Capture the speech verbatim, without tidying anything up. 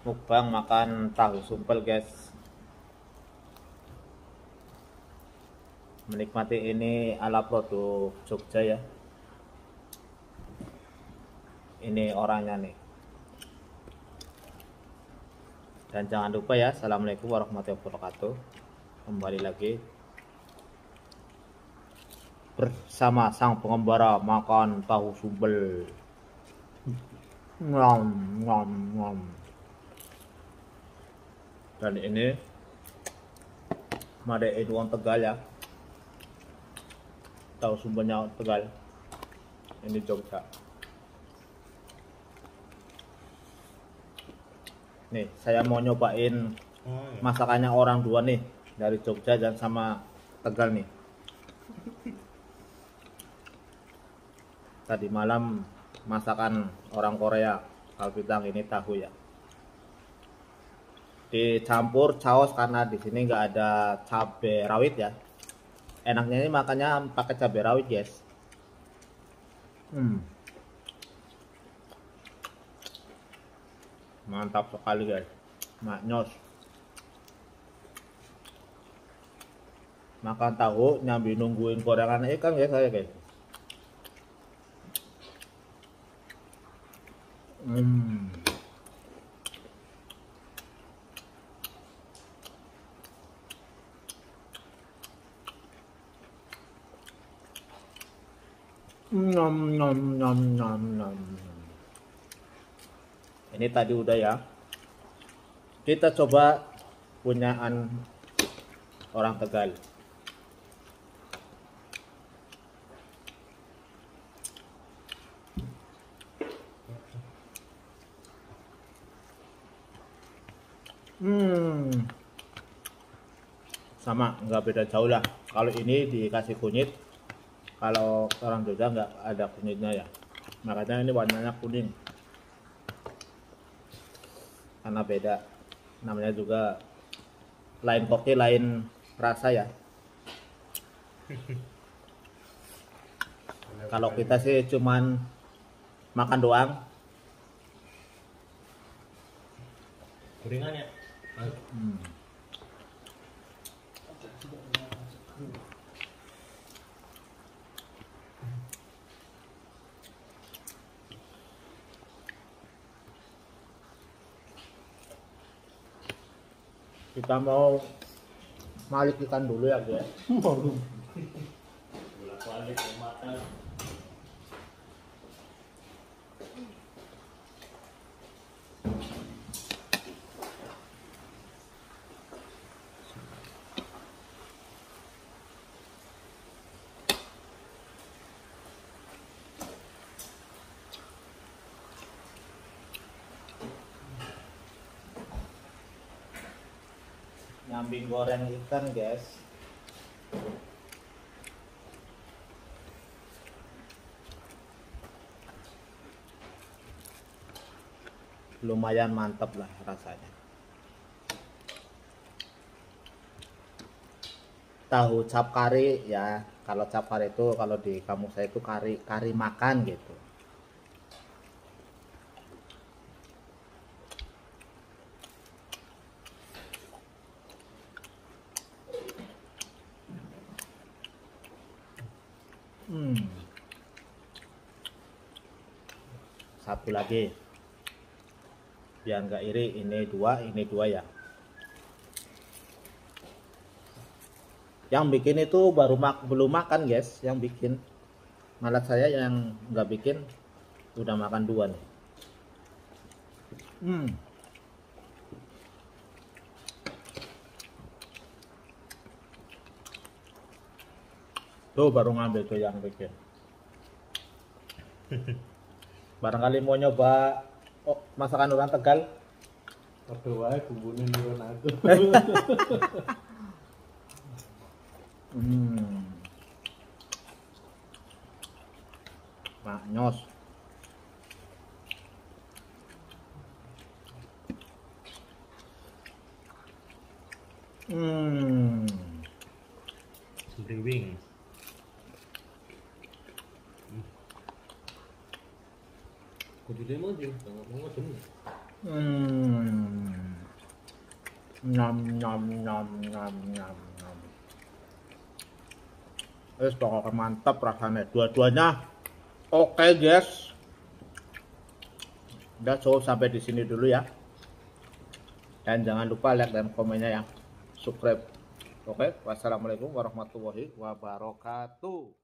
Mukbang makan tahu sumpel guys. Menikmati ini ala produk Jogja ya. Ini orangnya nih. Dan jangan lupa ya, assalamualaikum warahmatullahi wabarakatuh. Kembali lagi bersama sang pengembara makan tahu sumpel. Ngom ngom ngom. Dan ini Made Eduan Tegal ya. Tahu sumpelnya Tegal. Ini Jogja. Nih, saya mau nyobain masakannya orang dua nih, dari Jogja dan sama Tegal nih. Tadi malam masakan orang Korea, kalbitang, ini tahu ya. Dicampur saus karena di sini nggak ada cabai rawit ya. Enaknya ini makannya pakai cabai rawit guys. Hmm. Mantap sekali guys, maknyos. Makan tahu nyambi nungguin gorengan ikan guys saya guys. Hmm. Nom nom nom nom nom. Ini tadi udah ya. Kita coba punyaan orang Tegal. Hmm. Sama, nggak beda jauh lah. Kalau ini dikasih kunyit, kalau orang Jogja nggak ada kunyitnya ya. Makanya ini warnanya kuning. Karena beda, namanya juga lain kopi lain rasa ya. Kalau kita sih cuman makan doang. Gorengannya. Hmm. Kita mau malik ikan dulu ya guys. Bolak-balik matang. Nyambi goreng ikan guys. Lumayan mantap lah rasanya. Tahu cap kari ya. Kalau cap kari itu kalau di kampung saya itu kari kari makan gitu. Hmm. Satu lagi. Biar nggak iri, ini dua, ini dua ya. Yang bikin itu baru mak belum makan guys, yang bikin. Malah saya yang nggak bikin udah makan dua nih. Hmm. Tuh baru ngambil tuh yang bikin. Barangkali mau nyoba oh, masakan orang Tegal. Aduh wae bumbune nurun aku. Hmm. Maknyos. Hmm. Sembriwing. Kudu demo sih, nggak mau demo. Hmm. Nyam nyam nyam nyam nyam nyam. Wis pokoknya mantap rasanya. Dua-duanya oke, okay, guys. Udah cukup sampai di sini dulu ya. Dan jangan lupa like dan komennya ya. Subscribe. Oke, okay. Wassalamualaikum warahmatullahi wabarakatuh.